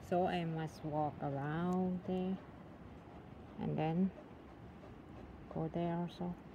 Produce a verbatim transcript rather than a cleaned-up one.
so I must walk around there and then go there also.